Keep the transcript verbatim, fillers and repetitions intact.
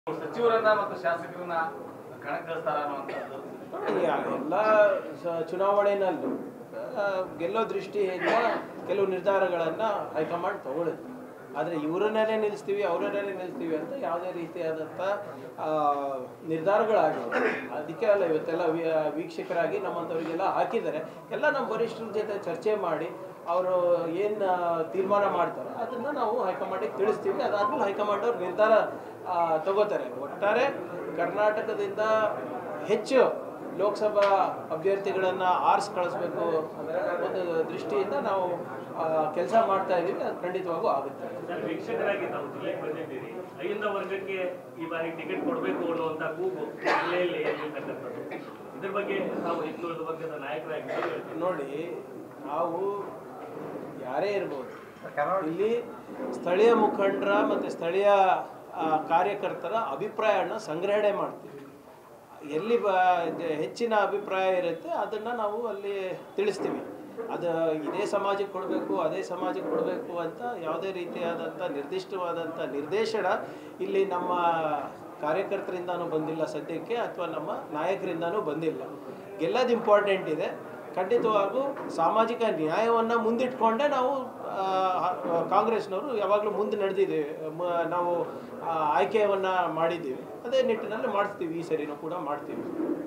ಸಚಿವರನ್ನ ಮತ್ತು ಶಾಸಕರನ್ನ ಕಣಕ್ಕಿಳಿಸ್ತಾರ ಅನ್ನುವಂಥದ್ದು ಎಲ್ಲ ಚುನಾವಣೆಯಲ್ಲೂ ಗೆಲ್ಲೋ ದೃಷ್ಟಿಯಿಂದ ಕೆಲವು ನಿರ್ಧಾರಗಳನ್ನು ಹೈಕಮಾಂಡ್ ತಗೊಳ್ಳುತ್ತೆ. ಆದರೆ ಇವರನ್ನೇ ನಿಲ್ಲಿಸ್ತೀವಿ ಅವರನ್ನೇ ನಿಲ್ಲಿಸ್ತೀವಿ ಅಂತ ಯಾವುದೇ ರೀತಿಯಾದಂಥ ನಿರ್ಧಾರಗಳಾಗಿವೆ. ಅದಕ್ಕೆ ಅಲ್ಲ ಇವತ್ತೆಲ್ಲ ವೀಕ್ಷಕರಾಗಿ ನಮ್ಮಂಥವ್ರಿಗೆಲ್ಲ ಹಾಕಿದ್ದಾರೆ. ಎಲ್ಲ ನಮ್ಮ ವರಿಷ್ಠರ ಜೊತೆ ಚರ್ಚೆ ಮಾಡಿ ಅವರು ಏನು ತೀರ್ಮಾನ ಮಾಡ್ತಾರೆ ಅದನ್ನು ನಾವು ಹೈಕಮಾಂಡಿಗೆ ತಿಳಿಸ್ತೀವಿ. ಅದಾದಮೇಲೆ ಹೈಕಮಾಂಡ್ ಅವ್ರು ನಿರ್ಧಾರ ತಗೋತಾರೆ. ಒಟ್ಟಾರೆ ಕರ್ನಾಟಕದಿಂದ ಹೆಚ್ಚು ಲೋಕಸಭಾ ಅಭ್ಯರ್ಥಿಗಳನ್ನು ಆರಿಸಿ ಕಳಿಸ್ಬೇಕು ಒಂದು ದೃಷ್ಟಿಯಿಂದ ನಾವು ಕೆಲಸ ಮಾಡ್ತಾ ಇದ್ದೀವಿ. ಅದು ಖಂಡಿತವಾಗೂ ಆಗುತ್ತೆ. ವೀಕ್ಷಕರಾಗಿ ನಾವು ಜಿಲ್ಲೆಗೆ ಬಂದಿದ್ದೀರಿ, ಐಂದ ವರ್ಗಕ್ಕೆ ಈ ಬಾರಿ ಟಿಕೆಟ್ ಕೊಡಬೇಕು ಅನ್ನುವಂಥ ಕೂಗು ಜಿಲ್ಲೆಯಲ್ಲಿ ಇರ್ತಕ್ಕಂಥದ್ದು. ಇದ್ರ ಬಗ್ಗೆ ನಾವು ಹಿಂದುಳಿದ ವರ್ಗದ ನಾಯಕರಾಗಿ ನೋಡಿ, ನಾವು ಯಾರೇ ಇರ್ಬೋದು, ಇಲ್ಲಿ ಸ್ಥಳೀಯ ಮುಖಂಡರ ಮತ್ತು ಸ್ಥಳೀಯ ಕಾರ್ಯಕರ್ತರ ಅಭಿಪ್ರಾಯನ ಸಂಗ್ರಹಣೆ ಮಾಡ್ತೀವಿ. ಎಲ್ಲಿ ಬ ಹೆಚ್ಚಿನ ಅಭಿಪ್ರಾಯ ಇರುತ್ತೆ ಅದನ್ನು ನಾವು ಅಲ್ಲಿ ತಿಳಿಸ್ತೀವಿ. ಅದು ಇದೇ ಸಮಾಜಕ್ಕೆ ಕೊಡಬೇಕು ಅದೇ ಸಮಾಜಕ್ಕೆ ಕೊಡಬೇಕು ಅಂತ ಯಾವುದೇ ರೀತಿಯಾದಂಥ ನಿರ್ದಿಷ್ಟವಾದಂಥ ನಿರ್ದೇಶನ ಇಲ್ಲಿ ನಮ್ಮ ಕಾರ್ಯಕರ್ತರಿಂದನೂ ಬಂದಿಲ್ಲ ಸದ್ಯಕ್ಕೆ, ಅಥವಾ ನಮ್ಮ ನಾಯಕರಿಂದನೂ ಬಂದಿಲ್ಲ. ಗೆಲ್ಲೋದು ಇಂಪಾರ್ಟೆಂಟ್ ಇದೆ. ಖಂಡಿತವಾಗೂ ಸಾಮಾಜಿಕ ನ್ಯಾಯವನ್ನು ಮುಂದಿಟ್ಕೊಂಡೇ ನಾವು ಕಾಂಗ್ರೆಸ್ನವರು ಯಾವಾಗಲೂ ಮುಂದೆ ನಡೆದಿದ್ದೀವಿ. ನಾವು ಆಯ್ಕೆಯನ್ನು ಮಾಡಿದ್ದೀವಿ. ಅದೇ ನಿಟ್ಟಿನಲ್ಲಿ ಮಾಡ್ತೀವಿ. ಈ ಸರಿನೂ ಕೂಡ ಮಾಡ್ತೀವಿ.